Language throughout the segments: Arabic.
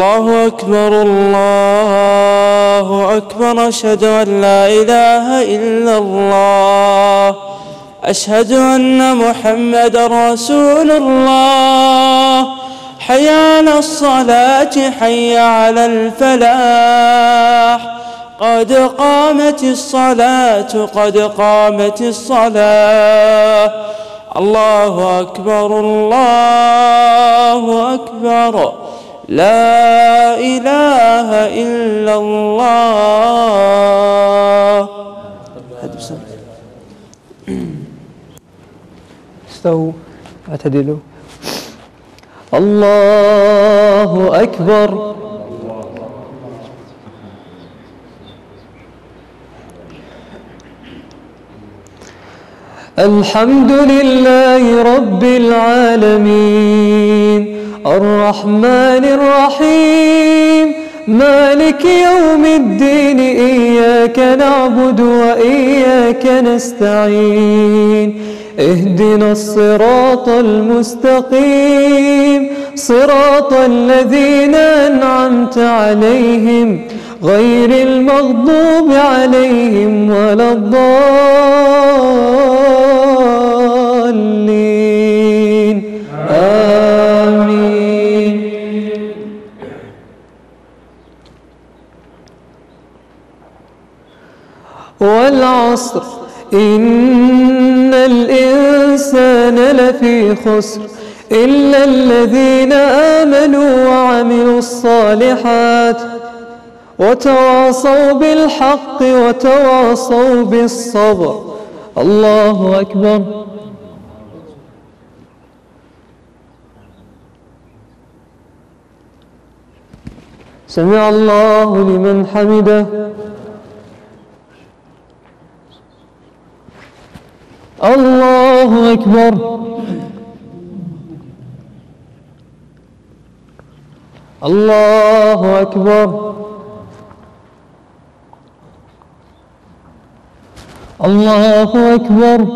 الله أكبر الله أكبر. أشهد أن لا إله إلا الله. أشهد أن محمدا رسول الله. حي على الصلاة حي على الفلاح. قد قامت الصلاة قد قامت الصلاة. الله أكبر الله أكبر. لا إله إلا الله. استووا اعتدلوا. الله أكبر. الحمد لله رب العالمين الرحمن الرحيم مالك يوم الدين. إياك نعبد وإياك نستعين. اهدنا الصراط المستقيم صراط الذين أنعمت عليهم غير المغضوب عليهم ولا الضالين. آمين. والعصر إن الإنسان لفي خسر إلا الذين آمنوا وعملوا الصالحات وتواصوا بالحق وتواصوا بالصبر. الله أكبر. سمع الله لمن حمده. الله أكبر. الله أكبر. الله أكبر.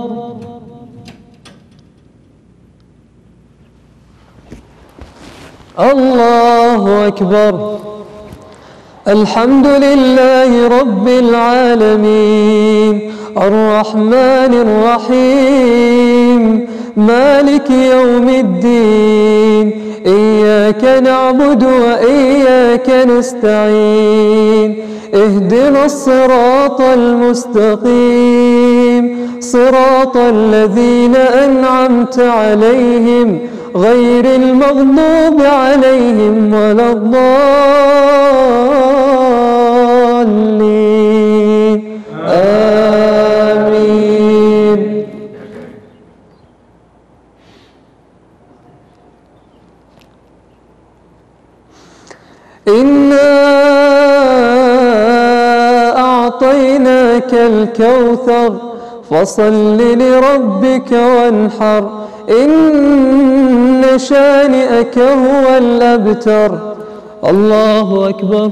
الله أكبر. الحمد لله رب العالمين الرحمن الرحيم مالك يوم الدين. إياك نعبد وإياك نستعين. اهدنا الصراط المستقيم صراط الذين أنعمت عليهم غير المغضوب عليهم ولا الضالين. آمين. إنا أعطيناك الكوثر فصل لربك وانحر إن شانئك هو الأبتر. الله أكبر.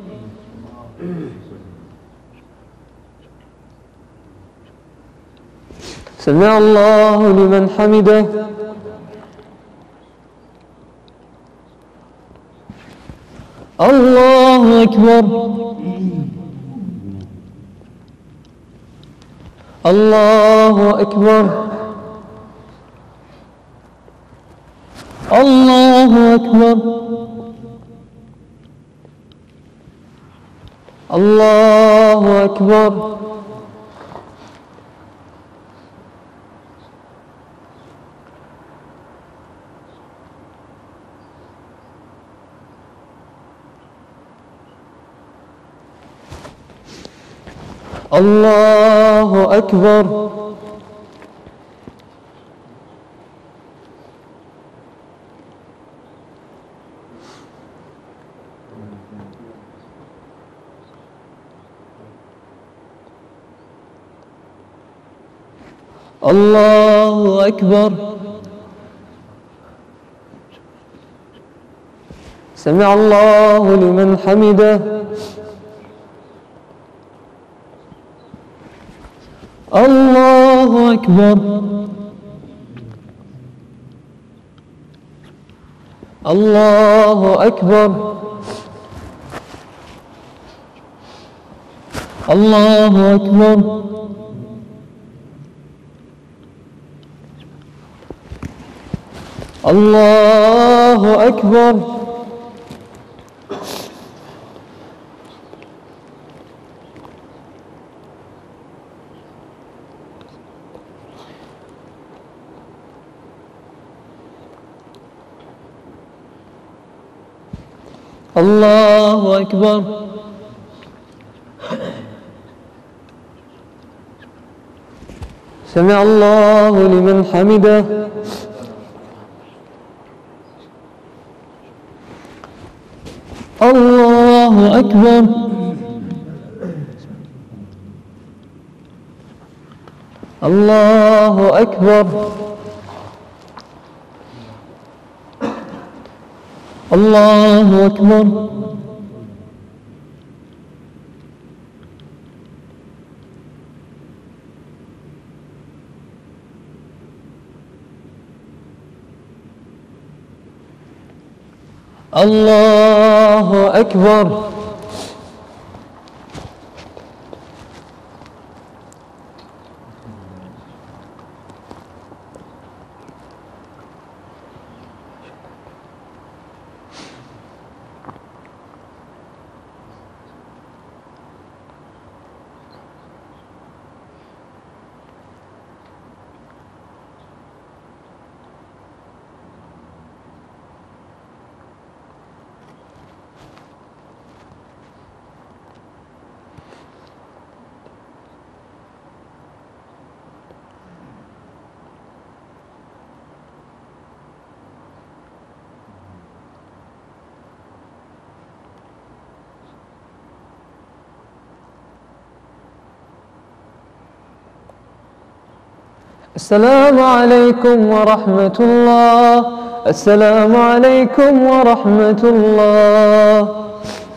سمع الله لمن حمده. الله أكبر. الله أكبر. الله أكبر. الله أكبر. الله أكبر. الله أكبر. سمع الله لمن حمده. الله أكبر. الله أكبر. الله أكبر. الله أكبر. الله أكبر. سمع الله لمن حمده. الله أكبر. الله أكبر. الله أكبر. الله أكبر. السلام عليكم ورحمة الله. السلام عليكم ورحمة الله.